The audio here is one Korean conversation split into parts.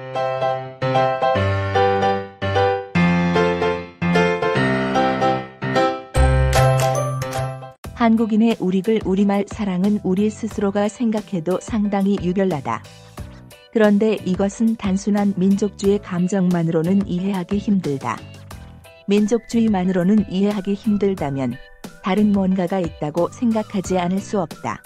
한국인의 우리글 우리말 사랑은 우리 스스로가 생각해도 상당히 유별나다. 그런데 이것은 단순한 민족주의 감정만으로는 이해하기 힘들다. 민족주의만으로는 이해하기 힘들다면 다른 뭔가가 있다고 생각하지 않을 수 없다.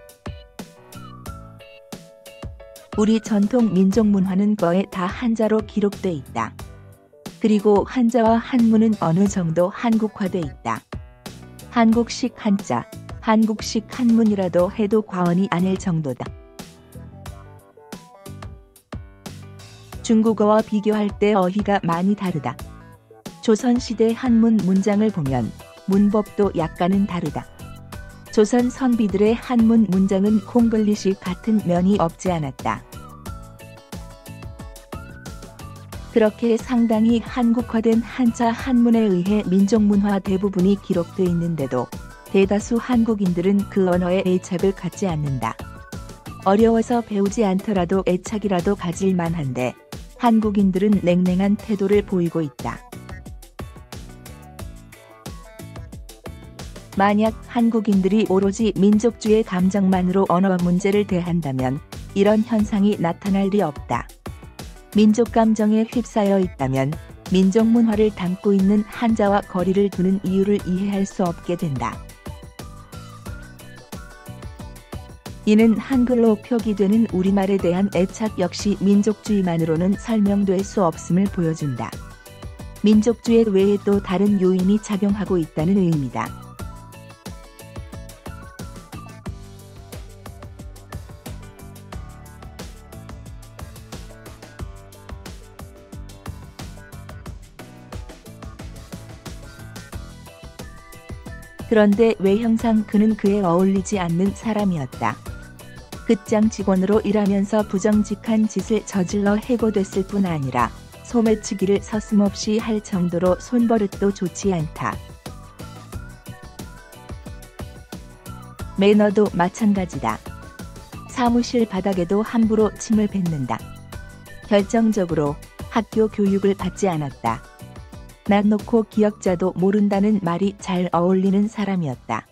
우리 전통 민족 문화는 거의 다 한자로 기록돼 있다. 그리고 한자와 한문은 어느 정도 한국화돼 있다. 한국식 한자, 한국식 한문이라도 해도 과언이 아닐 정도다. 중국어와 비교할 때 어휘가 많이 다르다. 조선시대 한문 문장을 보면 문법도 약간은 다르다. 조선 선비들의 한문 문장은 콩글리시 같은 면이 없지 않았다. 그렇게 상당히 한국화된 한자 한문에 의해 민족문화 대부분이 기록돼 있는데도 대다수 한국인들은 그 언어에 애착을 갖지 않는다. 어려워서 배우지 않더라도 애착이라도 가질 만한데 한국인들은 냉랭한 태도를 보이고 있다. 만약 한국인들이 오로지 민족주의 감정만으로 언어 문제를 대한다면 이런 현상이 나타날 리 없다. 민족 감정에 휩싸여 있다면 민족 문화를 담고 있는 한자와 거리를 두는 이유를 이해할 수 없게 된다. 이는 한글로 표기되는 우리말에 대한 애착 역시 민족주의만으로는 설명될 수 없음을 보여준다. 민족주의 외에 또 다른 요인이 작용하고 있다는 의미다. 그런데 외형상 그는 그에 어울리지 않는 사람이었다. 극장 직원으로 일하면서 부정직한 짓을 저질러 해고됐을 뿐 아니라 소매치기를 서슴없이 할 정도로 손버릇도 좋지 않다. 매너도 마찬가지다. 사무실 바닥에도 함부로 침을 뱉는다. 결정적으로 학교 교육을 받지 않았다. 낯 놓고 기억자도 모른다는 말이 잘 어울리는 사람이었다.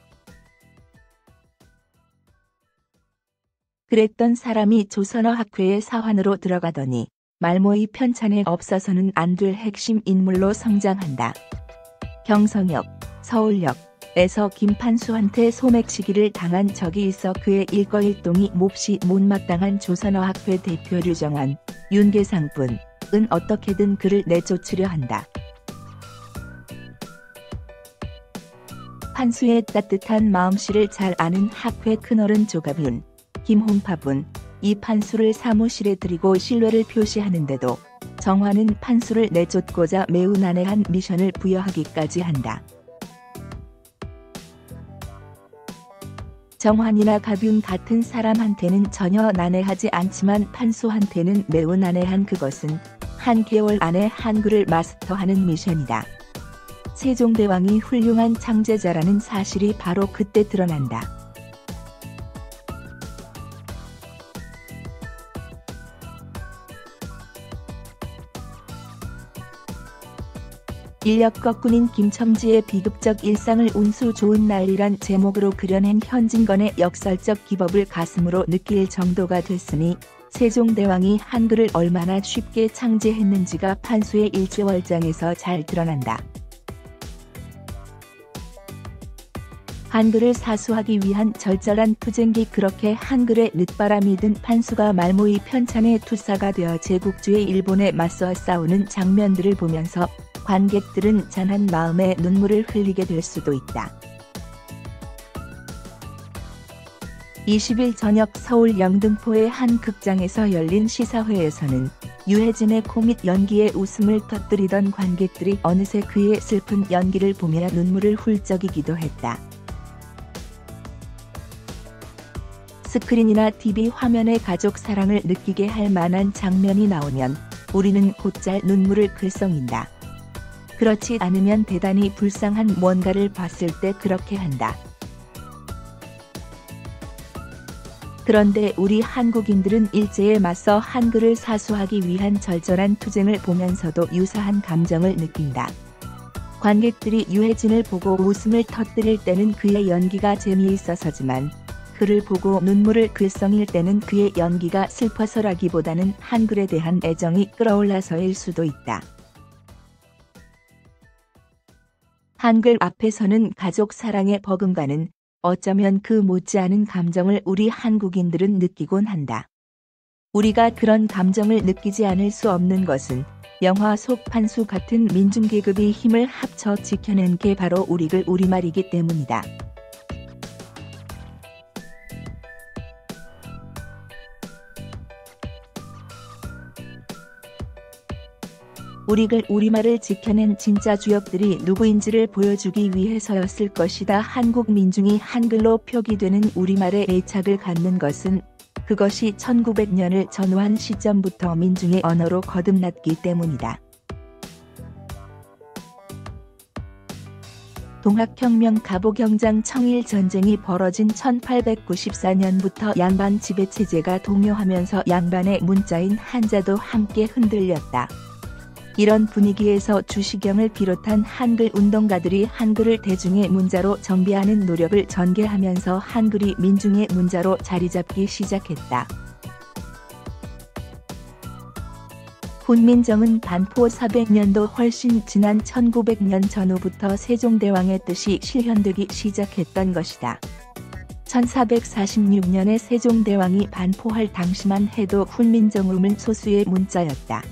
그랬던 사람이 조선어 학회의 사환으로 들어가더니 말모이 편찬에 없어서는 안 될 핵심 인물로 성장한다. 경성역, 서울역에서 김판수한테 소매치기를 당한 적이 있어 그의 일거일동이 몹시 못마땅한 조선어 학회 대표 류정환, 윤계상뿐은 어떻게든 그를 내쫓으려 한다. 판수의 따뜻한 마음씨를 잘 아는 학회 큰어른 조갑윤, 김홍팝은 이 판수를 사무실에 들이고 신뢰를 표시하는데도 정환은 판수를 내쫓고자 매우 난해한 미션을 부여하기까지 한다. 정환이나 갑윤 같은 사람한테는 전혀 난해하지 않지만 판수한테는 매우 난해한 그것은 한 개월 안에 한글을 마스터하는 미션이다. 세종대왕이 훌륭한 창제자라는 사실이 바로 그때 드러난다. 인력거꾼인 김첨지의 비극적 일상을 운수 좋은 날이란 제목으로 그려낸 현진건의 역설적 기법을 가슴으로 느낄 정도가 됐으니 세종대왕이 한글을 얼마나 쉽게 창제했는지가 판수의 일제월장에서 잘 드러난다. 한글을 사수하기 위한 절절한 투쟁기 그렇게 한글에 늦바람이 든 판수가 말모이 편찬의 투사가 되어 제국주의 일본에 맞서 싸우는 장면들을 보면서 관객들은 잔한 마음에 눈물을 흘리게 될 수도 있다. 20일 저녁 서울 영등포의 한 극장에서 열린 시사회에서는 유해진의 코믹 연기에 웃음을 터뜨리던 관객들이 어느새 그의 슬픈 연기를 보며 눈물을 훌쩍이기도 했다. 스크린이나 TV 화면에 가족 사랑을 느끼게 할 만한 장면이 나오면 우리는 곧잘 눈물을 글썽인다. 그렇지 않으면 대단히 불쌍한 뭔가를 봤을 때 그렇게 한다. 그런데 우리 한국인들은 일제에 맞서 한글을 사수하기 위한 절절한 투쟁을 보면서도 유사한 감정을 느낀다. 관객들이 유해진을 보고 웃음을 터뜨릴 때는 그의 연기가 재미있어서지만 그를 보고 눈물을 글썽일 때는 그의 연기가 슬퍼서라기보다는 한글에 대한 애정이 끌어올라서일 수도 있다. 한글 앞에서는 가족 사랑의 버금가는 어쩌면 그 못지않은 감정을 우리 한국인들은 느끼곤 한다. 우리가 그런 감정을 느끼지 않을 수 없는 것은 영화 속 판수 같은 민중계급이 힘을 합쳐 지켜낸 게 바로 우리말이기 때문이다. 우리말을 지켜낸 진짜 주역들이 누구인지를 보여주기 위해서였을 것이다. 한국 민중이 한글로 표기되는 우리말에 애착을 갖는 것은 그것이 1900년을 전후한 시점부터 민중의 언어로 거듭났기 때문이다. 동학혁명 갑오경장 청일전쟁이 벌어진 1894년부터 양반 지배체제가 동요하면서 양반의 문자인 한자도 함께 흔들렸다. 이런 분위기에서 주시경을 비롯한 한글 운동가들이 한글을 대중의 문자로 정비하는 노력을 전개하면서 한글이 민중의 문자로 자리잡기 시작했다. 훈민정음 반포 400년도 훨씬 지난 1900년 전후부터 세종대왕의 뜻이 실현되기 시작했던 것이다. 1446년에 세종대왕이 반포할 당시만 해도 훈민정음은 소수의 문자였다.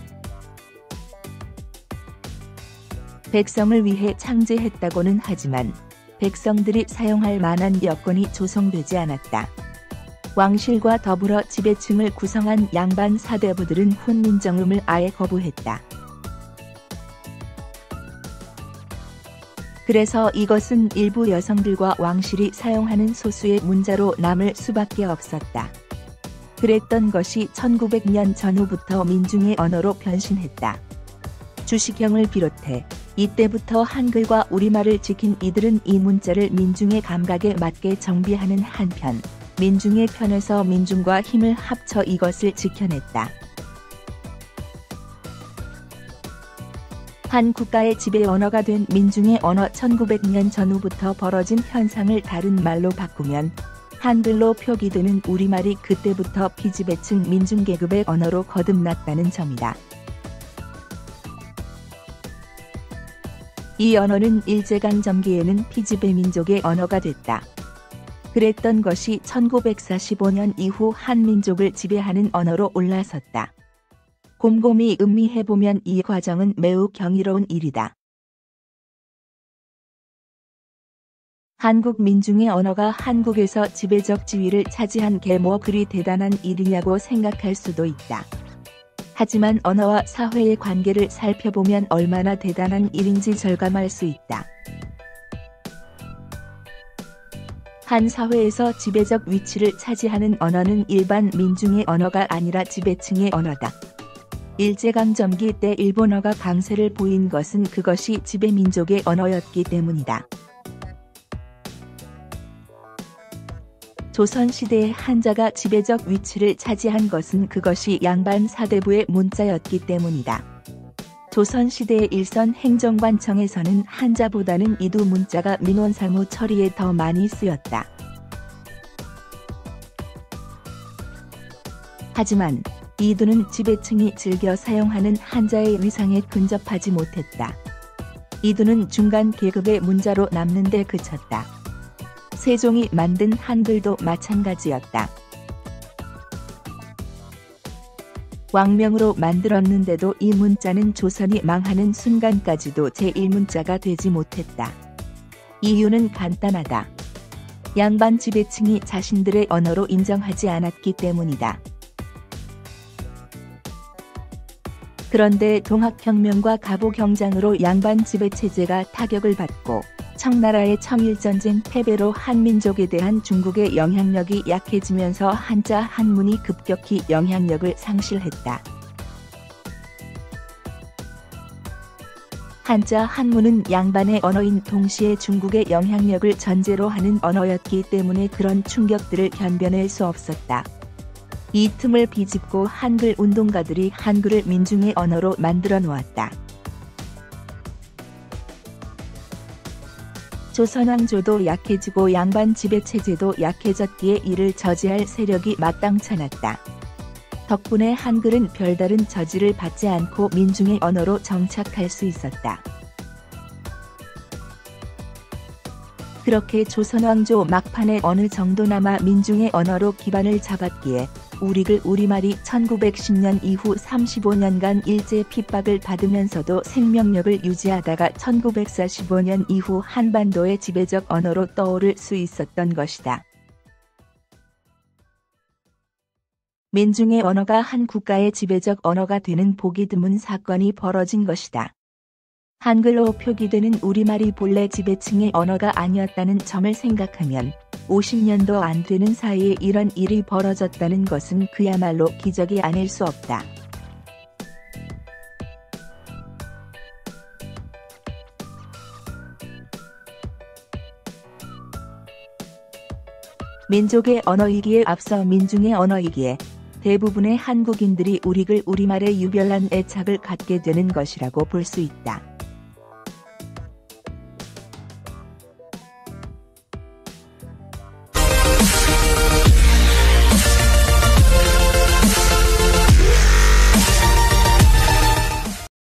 백성을 위해 창제했다고는 하지만 백성들이 사용할 만한 여건이 조성되지 않았다. 왕실과 더불어 지배층을 구성한 양반 사대부들은 훈민정음을 아예 거부했다. 그래서 이것은 일부 여성들과 왕실이 사용하는 소수의 문자로 남을 수밖에 없었다. 그랬던 것이 1900년 전후부터 민중의 언어로 변신했다. 주시경을 비롯해 이때부터 한글과 우리말을 지킨 이들은 이 문자를 민중의 감각에 맞게 정비하는 한편 민중의 편에서 민중과 힘을 합쳐 이것을 지켜냈다. 한 국가의 지배 언어가 된 민중의 언어 1900년 전후부터 벌어진 현상을 다른 말로 바꾸면 한글로 표기되는 우리말이 그때부터 피지배층 민중계급의 언어로 거듭났다는 점이다. 이 언어는 일제강점기에는 피지배 민족의 언어가 됐다. 그랬던 것이 1945년 이후 한민족을 지배하는 언어로 올라섰다. 곰곰이 음미해보면 이 과정은 매우 경이로운 일이다. 한국 민중의 언어가 한국에서 지배적 지위를 차지한 게 뭐 그리 대단한 일이냐고 생각할 수도 있다. 하지만 언어와 사회의 관계를 살펴보면 얼마나 대단한 일인지 절감할 수 있다. 한 사회에서 지배적 위치를 차지하는 언어는 일반 민중의 언어가 아니라 지배층의 언어다. 일제강점기 때 일본어가 강세를 보인 것은 그것이 지배민족의 언어였기 때문이다. 조선시대의 한자가 지배적 위치를 차지한 것은 그것이 양반 사대부의 문자였기 때문이다. 조선시대의 일선 행정관청에서는 한자보다는 이두 문자가 민원사무 처리에 더 많이 쓰였다. 하지만 이두는 지배층이 즐겨 사용하는 한자의 위상에 근접하지 못했다. 이두는 중간 계급의 문자로 남는 데 그쳤다. 세종이 만든 한글도 마찬가지였다. 왕명으로 만들었는데도 이 문자는 조선이 망하는 순간까지도 제1문자가 되지 못했다. 이유는 간단하다. 양반 지배층이 자신들의 언어로 인정하지 않았기 때문이다. 그런데 동학혁명과 갑오경장으로 양반 지배체제가 타격을 받고 청나라의 청일전쟁 패배로 한민족에 대한 중국의 영향력이 약해지면서 한자 한문이 급격히 영향력을 상실했다. 한자 한문은 양반의 언어인 동시에 중국의 영향력을 전제로 하는 언어였기 때문에 그런 충격들을 견뎌낼 수 없었다. 이 틈을 비집고 한글 운동가들이 한글을 민중의 언어로 만들어 놓았다. 조선왕조도 약해지고 양반 지배체제도 약해졌기에 이를 저지할 세력이 마땅찮았다. 덕분에 한글은 별다른 저지를 받지 않고 민중의 언어로 정착할 수 있었다. 그렇게 조선왕조 막판에 어느 정도나마 민중의 언어로 기반을 잡았기에 우리글 우리말이 1910년 이후 35년간 일제 핍박을 받으면서도 생명력을 유지하다가 1945년 이후 한반도의 지배적 언어로 떠오를 수 있었던 것이다. 민중의 언어가 한 국가의 지배적 언어가 되는 보기 드문 사건이 벌어진 것이다. 한글로 표기되는 우리말이 본래 지배층의 언어가 아니었다는 점을 생각하면 50년도 안 되는 사이에 이런 일이 벌어졌다는 것은 그야말로 기적이 아닐 수 없다. 민족의 언어이기에 앞서 민중의 언어이기에 대부분의 한국인들이 우리글 우리말에 유별난 애착을 갖게 되는 것이라고 볼 수 있다.